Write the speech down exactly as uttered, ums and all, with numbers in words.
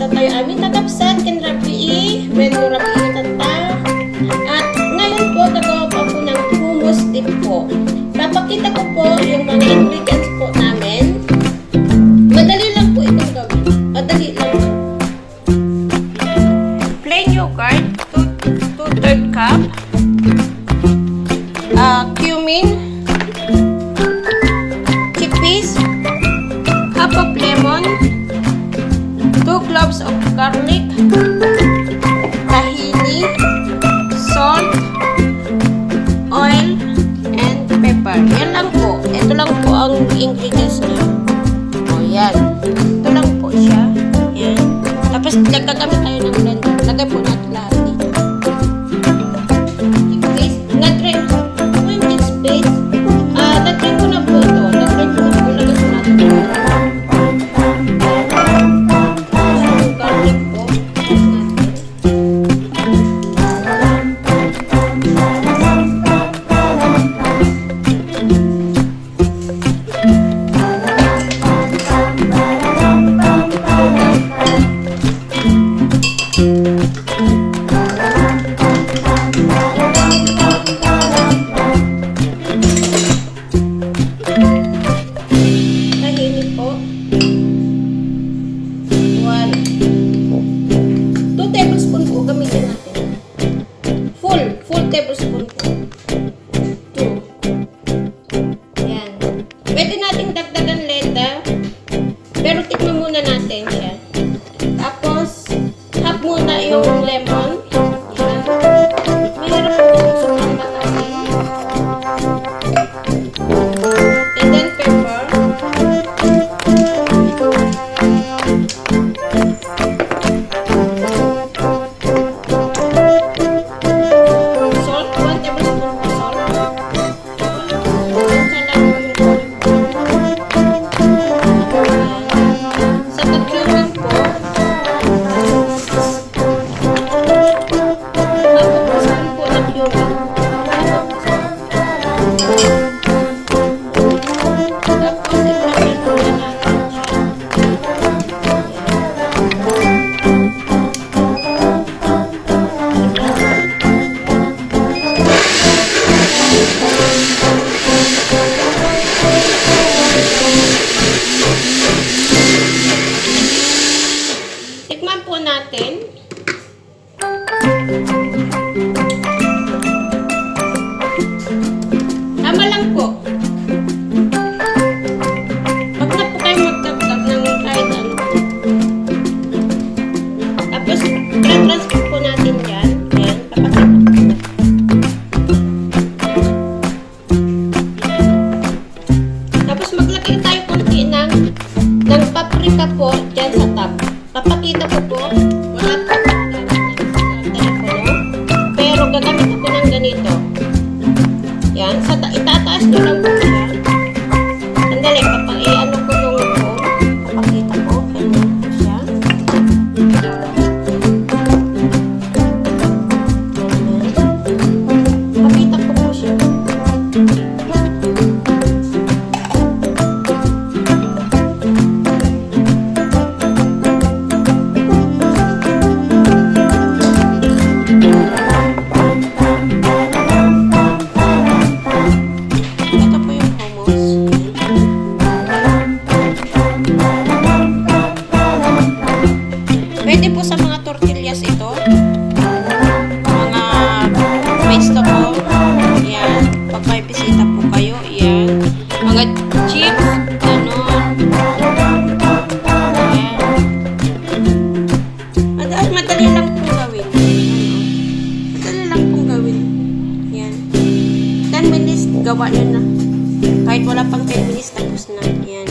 Tata tayo amin tatapsan kin Rabi, Bendo Rabi tata. At ngayon po gagawa pa po ng hummus dip po. Papakita ko po yung mga ingredients po namin. Madali lang po itong gawin. Madali lang. Plain yogurt, two third cup. Uh, cumin, chickpeas, half of lemon, two cloves of garlic, tahini, salt, oil, and pepper. Yan lang po. Ito lang po ang ingredients niya. O, yan. Ito lang po siya. Yan. Tapos, nagkagamit tayo ng blender. Lagay po natin lahat dito. Chickpeas. Na-try. Yung chickpeas. Ah, na-try ko na po ito. Na-try ko na po. Lagay po natin dito. Tablespoon po. two. Yan. Pwede nating dagdagan leda. Pero tikman muna natin siya. Tapos, half muna yung lemon. Yan. Mayroon po yung sobrang natin. And then pepper. Tikman po natin. Tama lang po. Huwag na po kayo magdagdag ng kahit ano. Tapos, tra-transfer po natin yan. Yan, papakita po. Tapos, maglagay tayo konti ng, ng paprika po dyan sa top. Papakita ko po, wala po gagamit ng telepono, pero gagamit ko ng ganito. Yan, sa itataas nyo lang po siya. Sandali, kapag i-ano ko yung phone, papakita ko, ganyan po siya. Papakita ko po siya. Pwede po sa mga tortillas ito. Mga vegetable. Yan. Pag may bisita po kayo. Yan. Mga chips. Ganon. Yan. Madali lang pong gawin. Madali lang pong gawin. Yan. ten minutes gawa nyo na. Kahit wala pang ten minutes tapos na. Yan.